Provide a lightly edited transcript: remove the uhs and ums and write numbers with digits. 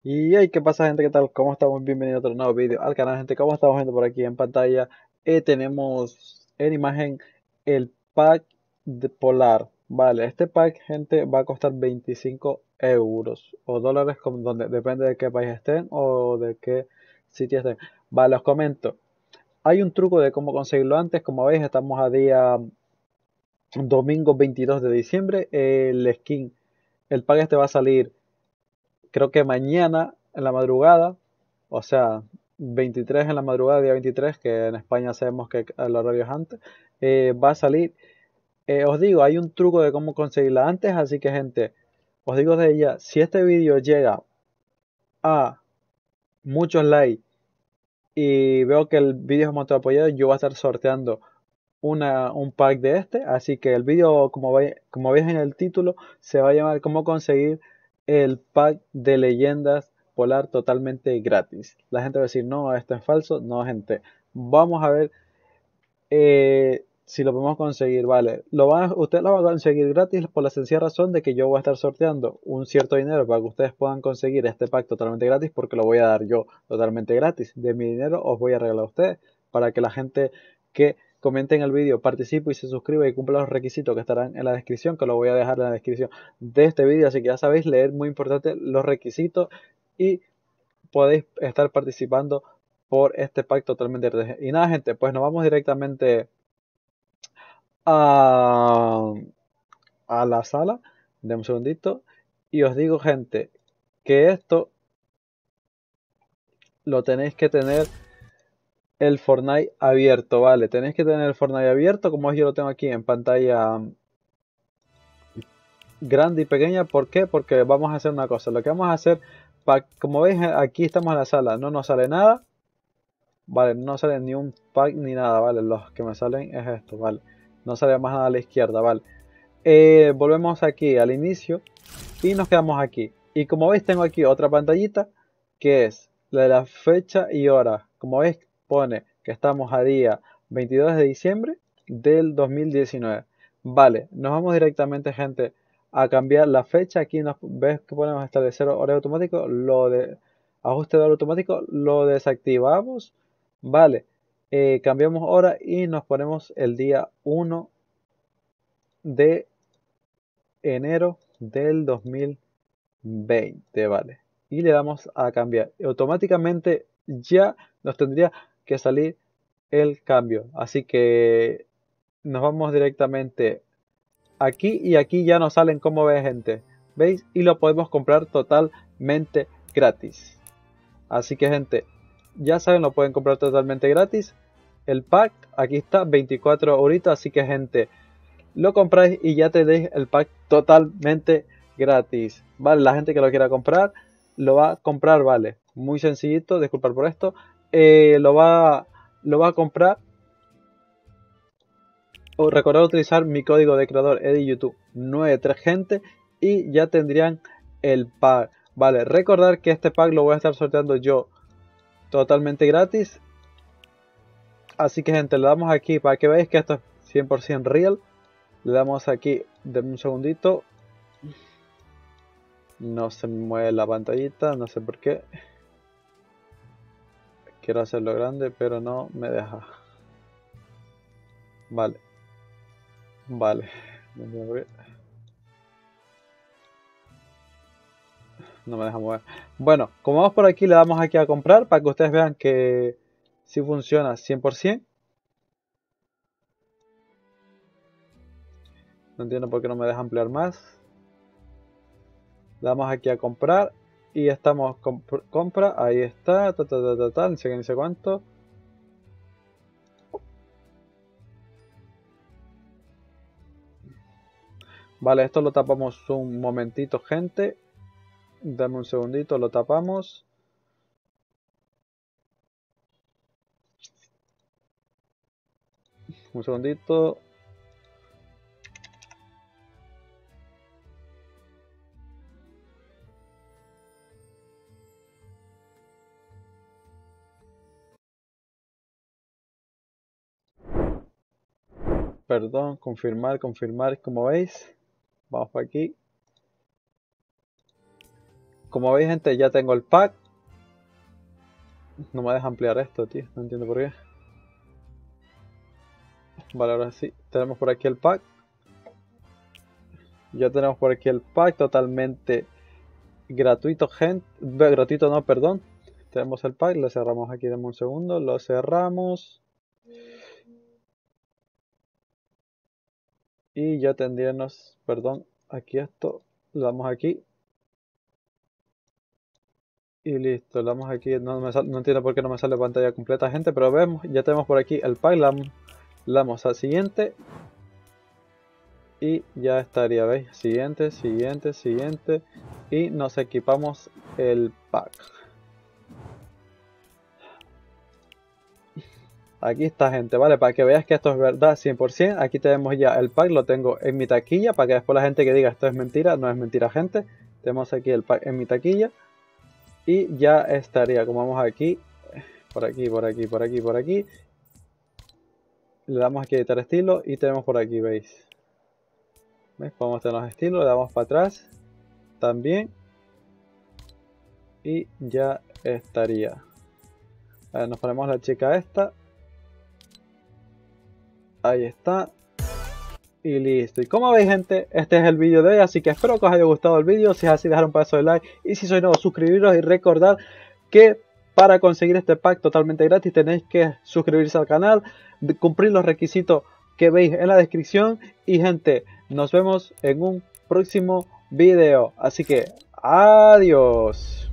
Y hey, ¿qué pasa, gente? ¿Qué tal? ¿Cómo estamos? Bienvenido a otro nuevo vídeo al canal, gente. ¿Cómo estamos viendo por aquí en pantalla? Tenemos en imagen el pack de Polar. Vale, este pack, gente, va a costar 25 euros o dólares, como donde, depende de qué país estén o de qué sitio estén. Vale, os comento. Hay un truco de cómo conseguirlo antes. Como veis, estamos a día domingo 22 de diciembre. El skin, el pack este va a salir, creo que mañana en la madrugada, o sea, 23 en la madrugada, día 23, que en España sabemos que el horario es antes, va a salir. Os digo, hay un truco de cómo conseguirla antes, así que, gente, os digo de ella, si este vídeo llega a muchos likes y veo que el vídeo es muy apoyado, yo voy a estar sorteando un pack de este, así que el vídeo, como veis en el título, se va a llamar cómo conseguir el pack de leyendas polar totalmente gratis. La gente va a decir, no, esto es falso. No, gente, vamos a ver si lo podemos conseguir. Vale, usted lo va a conseguir gratis por la sencilla razón de que yo voy a estar sorteando un cierto dinero para que ustedes puedan conseguir este pack totalmente gratis, porque lo voy a dar yo totalmente gratis. De mi dinero os voy a regalar a ustedes para que la gente que comente en el vídeo participe y se suscriba y cumpla los requisitos que estarán en la descripción, que lo voy a dejar en la descripción de este vídeo. Así que ya sabéis leer, muy importante, los requisitos, y podéis estar participando por este pack totalmente gratis. Y nada, gente, pues nos vamos directamente a, a la sala de un segundito y os digo, gente, que esto lo tenéis que tener el Fortnite abierto, ¿vale? Tenéis que tener el Fortnite abierto, como yo lo tengo aquí en pantalla grande y pequeña. ¿Por qué? Porque vamos a hacer una cosa. Lo que vamos a hacer, como veis, aquí estamos en la sala, no nos sale nada, ¿vale? No sale ni un pack ni nada, ¿vale? Los que me salen es esto, ¿vale? No sale más nada a la izquierda, ¿vale? Volvemos aquí al inicio y nos quedamos aquí. Y como veis, tengo aquí otra pantallita que es la de la fecha y hora. Como veis, pone que estamos a día 22 de diciembre del 2019. Vale, nos vamos directamente, gente, a cambiar la fecha. Aquí nos ves que podemos establecer horario automático, lo de ajuste de horario automático lo desactivamos. Vale, cambiamos hora y nos ponemos el día 1 de enero del 2020, vale. Y le damos a cambiar. Y automáticamente ya nos tendría que salir el cambio. Así que nos vamos directamente aquí y aquí ya nos salen, como ve, gente. ¿Veis? Y lo podemos comprar totalmente gratis. Así que, gente, ya saben, lo pueden comprar totalmente gratis. El pack, aquí está, 24 horitas. Así que, gente, lo compráis y ya tenéis el pack totalmente gratis. Vale, la gente que lo quiera comprar, lo va a comprar, vale. Muy sencillito, disculpad por esto. Lo va a comprar. O recordad utilizar mi código de creador EDIYouTube 93, gente, y ya tendrían el pack. Vale, recordar que este pack lo voy a estar sorteando yo totalmente gratis. Así que, gente, le damos aquí para que veáis que esto es 100% real. Le damos aquí, denme un segundito. No se me mueve la pantallita, no sé por qué. Quiero hacerlo grande, pero no me deja. Vale, vale. No me deja mover. Bueno, como vamos por aquí, le damos aquí a comprar para que ustedes vean que sí funciona 100%. No entiendo por qué no me deja ampliar más. Le damos aquí a comprar y estamos compra. Ahí está, ni sé qué ni sé cuánto. Vale, esto lo tapamos un momentito, gente. Dame un segundito, lo tapamos. Un segundito. Perdón, confirmar, confirmar, como veis. Vamos por aquí. como veis, gente, ya tengo el pack. No me deja ampliar esto, tío. No entiendo por qué. Vale, ahora sí. Tenemos por aquí el pack. Ya tenemos por aquí el pack totalmente gratuito, gente. Gratuito no, perdón. Tenemos el pack. Lo cerramos aquí. Dame un segundo. Lo cerramos. Y ya tendríamos, perdón, aquí esto. Lo damos aquí. Y listo, le damos aquí, no entiendo por qué no me sale pantalla completa, gente, pero vemos, ya tenemos por aquí el pack, le damos al siguiente y ya estaría, ¿veis? Siguiente, siguiente, siguiente y nos equipamos el pack. Aquí está, gente, ¿vale? Para que veas que esto es verdad 100%, aquí tenemos ya el pack, lo tengo en mi taquilla, para que después la gente que diga esto es mentira, no es mentira, gente. Tenemos aquí el pack en mi taquilla. Y ya estaría, como vamos aquí, por aquí, por aquí, por aquí, por aquí. Le damos aquí a editar estilo y tenemos por aquí, ¿veis? ¿Veis? Podemos tener los estilos, le damos para atrás también. Y ya estaría. A ver, nos ponemos la chica esta. Ahí está. Y listo. Y como veis, gente, este es el vídeo de hoy, así que espero que os haya gustado el vídeo. Si es así, dejar un pedazo de like. Y si sois nuevos, suscribiros y recordar que para conseguir este pack totalmente gratis tenéis que suscribirse al canal, cumplir los requisitos que veis en la descripción. Y gente, nos vemos en un próximo vídeo. Así que, adiós.